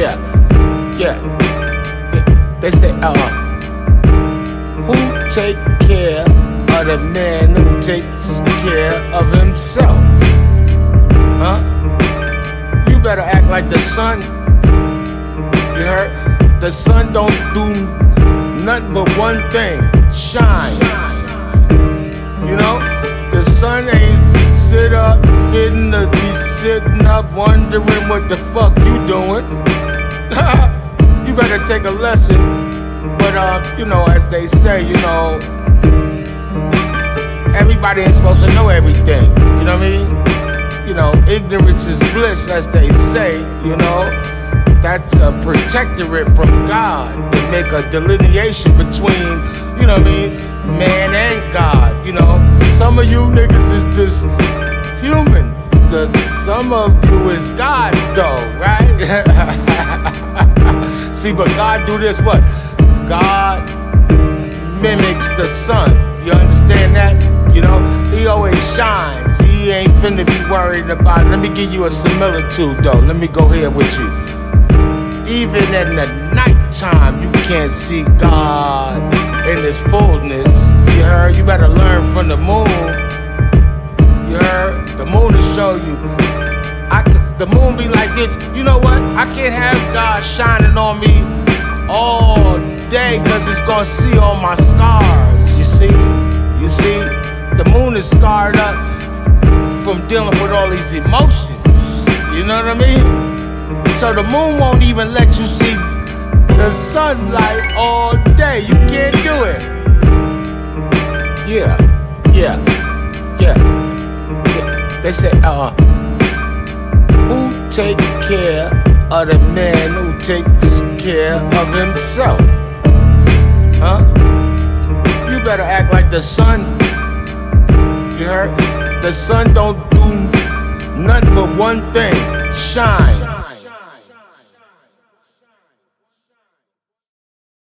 Yeah, yeah. They say, who take care of the man who takes care of himself? Huh? You better act like the sun. You heard? The sun don't do nothing but one thing: shine. You know? The sun ain't sit up, fitting to be sitting up, wondering what the fuck you doing. You better take a lesson. But you know, as they say, you know, everybody ain't supposed to know everything. You know what I mean? You know, ignorance is bliss, as they say. You know, that's a protectorate from God to make a delineation between, you know what I mean, man and God. You know, some of you niggas is just humans. Some of you is gods, though, right? See, but God do this, what? God mimics the sun. You understand that? You know, he always shines. He ain't finna be worried about it. Let me give you a similitude, though. Let me go here with you. Even in the nighttime, you can't see God in his fullness. You heard? You better learn from the moon. You heard? The moon will show you. The moon be like this. You know what? I can't have God shining on me all day, cause it's gonna see all my scars. You see? The moon is scarred up from dealing with all these emotions. You know what I mean? So the moon won't even let you see the sunlight all day. You can't do it. Yeah. They say, who take care of the man who takes care of himself? Huh? You better act like the sun. You heard? The sun don't do nothing but one thing: shine.